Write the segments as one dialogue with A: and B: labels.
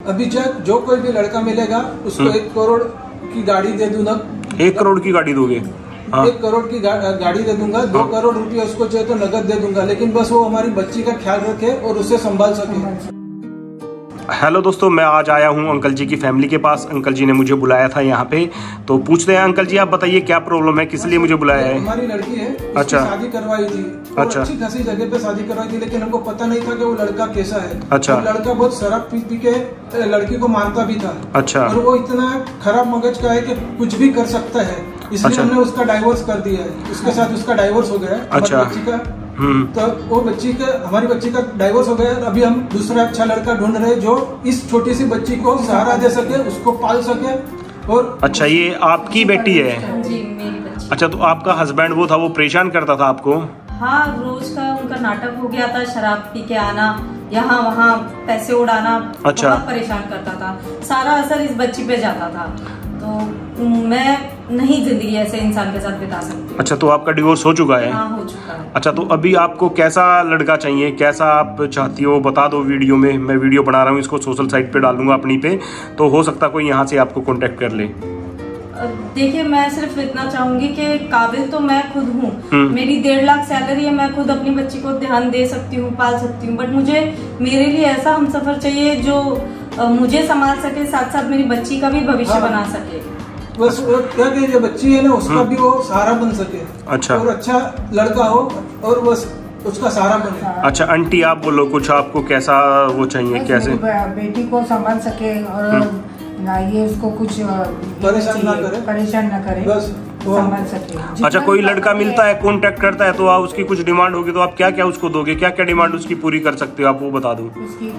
A: अभी जो कोई भी लड़का मिलेगा उसको 1 करोड़ की गाड़ी दे दूंगा।
B: 1 करोड़ की गाड़ी दोगे? हाँ।
A: 1 करोड़ की गाड़ी दे दूंगा। 2 करोड़ रुपया उसको चाहिए तो नगद दे दूंगा, लेकिन बस वो हमारी बच्ची का ख्याल रखे और उसे संभाल सके।
B: हेलो दोस्तों, मैं आज आया हूँ अंकल जी की फैमिली के पास। अंकल जी ने मुझे बुलाया था यहाँ पे, तो पूछते हैं अंकल जी, आप बताइए क्या प्रॉब्लम है, किस लिए मुझे बुलाया है?
A: हमारी लड़की है,
B: अच्छा,
A: शादी करवाई थी।
B: अच्छा,
A: अच्छी खासी जगह पे शादी करवाई थी, लेकिन हमको पता नहीं था कि वो लड़का कैसा है।
B: अच्छा,
A: लड़का बहुत शराब पी के लड़की को मारता भी था। अच्छा, और वो इतना खराब मगज का है कि कुछ भी कर सकता है, इसलिए हमने उसका डाइवोर्स कर दिया है। उसके साथ उसका डाइवोर्स हो गया है। अच्छा, तो वो हमारी बच्ची का डाइवोर्स हो गया। अभी हम दूसरा अच्छा लड़का ढूंढ रहे हैं जो इस छोटी सी बच्ची को सहारा दे सके, उसको पाल सके। और
B: अच्छा, ये आपकी बेटी है?
C: जी, मेरी बच्ची।
B: अच्छा, तो आपका हस्बैंड वो था, वो परेशान करता था आपको?
C: हाँ, रोज का उनका नाटक हो गया था, शराब पी के आना, यहाँ वहाँ पैसे उड़ाना। अच्छा, बहुत परेशान करता था। सारा असर इस बच्ची पे जाता था, तो मैं नहीं जिंदगी ऐसे इंसान के साथ बिता सकती।
B: अच्छा, तो आपका डिवोर्स हो चुका है?
C: हाँ, हो चुका है। अच्छा,
B: तो अभी आपको कैसा लड़का चाहिए, कैसा आप चाहती हो, बता दो वीडियो में। मैं वीडियो बना रहा हूँ, इसको सोशल साइट पे डालूंगा अपनी पे, तो हो सकता कोई यहाँ से आपको कांटेक्ट कर ले।
C: देखिए, मैं सिर्फ इतना चाहूंगी कि काबिल तो मैं खुद हूँ। मेरी 1.5 लाख सैलरी है, मैं खुद अपनी बच्ची को ध्यान दे सकती हूँ, पाल सकती हूँ, बट मेरे लिए ऐसा हमसफर चाहिए जो मुझे संभाल सके, साथ साथ मेरी बच्ची का भी भविष्य बना सके।
A: बस क्या कि जो बच्ची है ना, उसका भी वो सहारा बन सके। अच्छा, और अच्छा लड़का हो और बस उसका सहारा बने।
B: अच्छा आंटी, आप बोलो कुछ, आपको कैसा वो चाहिए? कैसे
D: बेटी को संभाल सके और ना ये उसको कुछ परेशान ना करे, बस संभाल सके।
B: अच्छा, कोई लड़का मिलता है, कांटेक्ट करता है, तो आप उसकी कुछ डिमांड होगी, तो आप क्या क्या उसको दोगे? क्या क्या डिमांड उसकी पूरी कर सकते हो, आप वो बता दो।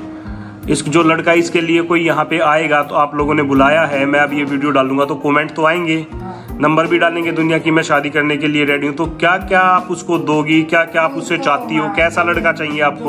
B: इस जो लड़का इसके लिए कोई यहाँ पे आएगा, तो आप लोगों ने बुलाया है, मैं अब ये वीडियो डालूंगा तो कमेंट तो आएंगे, नंबर भी डालेंगे दुनिया की, मैं शादी करने के लिए रेडी हूँ। तो क्या क्या आप उसको दोगी, क्या क्या आप उससे चाहती हो, कैसा लड़का चाहिए आपको?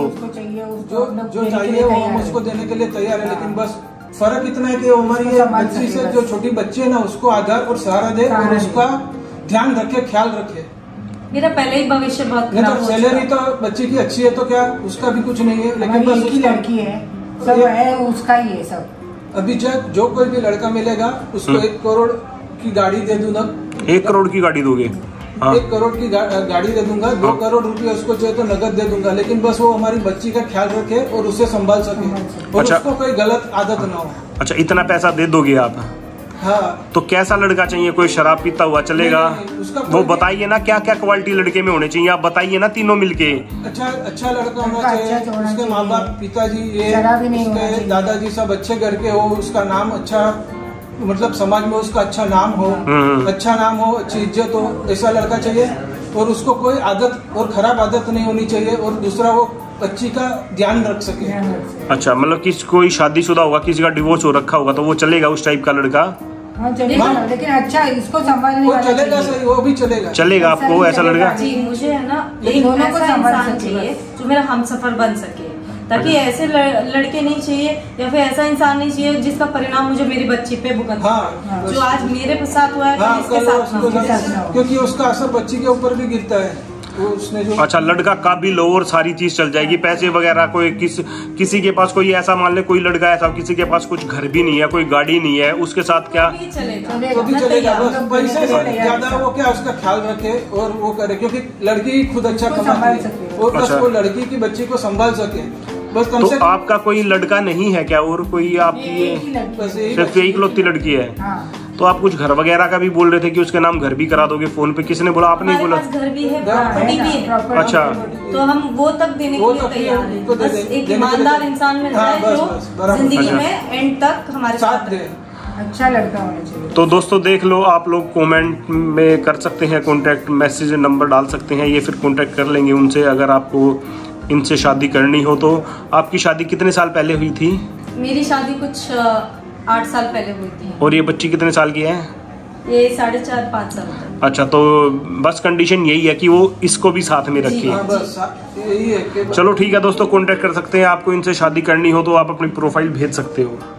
A: जो चाहिए वो हम उसको देने के लिए तैयार है, लेकिन बस फर्क इतना है कि हमारी बच्ची से जो छोटी बच्ची है ना, उसको आधार और सहारा दे और उसका ध्यान रखे, ख्याल रखे।
C: मेरा पहले ही भविष्य बहुत खराब हो
A: सैलरी तो बच्ची की अच्छी है, तो क्या उसका भी कुछ नहीं है, लेकिन बस
D: उसकी लड़की है, सब है उसका ही है सब।
A: अभी जो कोई भी लड़का मिलेगा उसको 1 करोड़ की गाड़ी दे दूंगा।
B: 1 करोड़ की गाड़ी दोगे?
A: 1 करोड़ की गाड़ी दे दूंगा। 2 करोड़ रुपया उसको चाहिए तो नगद दे दूंगा, लेकिन बस वो हमारी बच्ची का ख्याल रखे और उसे संभाल सके, और उसको कोई गलत आदत ना हो।
B: अच्छा, इतना पैसा दे दोगे आप?
A: हाँ।
B: तो कैसा लड़का चाहिए? कोई शराब पीता हुआ चलेगा? वो बताइए ना, क्या क्या क्वालिटी लड़के में होने चाहिए, आप बताइए ना तीनों मिलके।
A: अच्छा लड़का होना चाहिए, उसके माँ बाप, पिताजी, उसके दादाजी सब अच्छे घर के हो, उसका नाम अच्छा, मतलब समाज में उसका अच्छा नाम हो, अच्छी इज्जत हो, ऐसा लड़का चाहिए। और उसको कोई आदत और खराब आदत नहीं होनी चाहिए, और दूसरा वो बच्ची का ध्यान रख सके।
B: अच्छा, मतलब कि कोई शादीशुदा होगा, किसी का डिवोर्स हो रखा होगा, तो वो चलेगा उस टाइप का लड़का?
D: हाँ, चलेगा, लेकिन अच्छा इसको संभालने वाला
A: चलेगा, सही, वो भी चलेगा
B: आपको ऐसा लड़का?
C: जी, मुझे है ना एक ऐसा इंसान चाहिए जो मेरा हमसफर बन सके, ताकि ऐसे लड़के नहीं चाहिए या फिर ऐसा इंसान नहीं चाहिए जिसका परिणाम मुझे मेरी बच्ची पे भुगतना। हाँ, जो आज मेरे साथ हुआ है,
A: हाँ, इसके साथ, क्योंकि उसका असर बच्ची के ऊपर भी गिरता है। उसने जो
B: अच्छा, लड़का काबिल हो और सारी चीज चल जाएगी, पैसे वगैरह कोई किसी के पास, कोई ऐसा मान ले कोई लड़का ऐसा किसी के पास कुछ घर भी नहीं है, कोई गाड़ी नहीं है, उसके साथ क्या
A: तो भी चलेगा, बस पैसे ज्यादा वो क्या उसका ख्याल रखे और वो करे, क्योंकि लड़की खुद अच्छा कमाती है और बस वो लड़की की बच्ची को संभाल सके, बस कम से।
B: आपका कोई लड़का नहीं है क्या, और कोई आपकी सिर्फ इकलौती लड़की है? तो आप कुछ घर वगैरह का भी बोल रहे थे कि उसके नाम घर भी करा दोगे, फोन पे किसने बोला? आपने ही बोला?
C: घर भी है, प्रॉपर्टी भी है। अच्छा, तो हम वो तक देने के लिए तैयार हैं, बस एक ईमानदार इंसान मिल जाए जो जिंदगी में एंड तक हमारे साथ दे।
D: अच्छा लड़का होना चाहिए।
B: तो दोस्तों देख लो, आप लोग कमेंट में कर सकते हैं कांटेक्ट, मैसेज नंबर डाल सकते हैं, ये फिर कांटेक्ट कर लेंगे उनसे अगर आपको इनसे शादी करनी हो तो। आपकी शादी कितने साल पहले हुई थी?
C: मेरी शादी कुछ 8 साल पहले हुई थी।
B: और ये बच्ची कितने साल की है?
C: ये 4.5-5 साल।
B: अच्छा, तो बस कंडीशन यही है कि वो इसको भी साथ में रखे।
A: यही है।
B: चलो ठीक है दोस्तों, कांटेक्ट कर सकते हैं, आपको इनसे शादी करनी हो तो आप अपनी प्रोफाइल भेज सकते हो।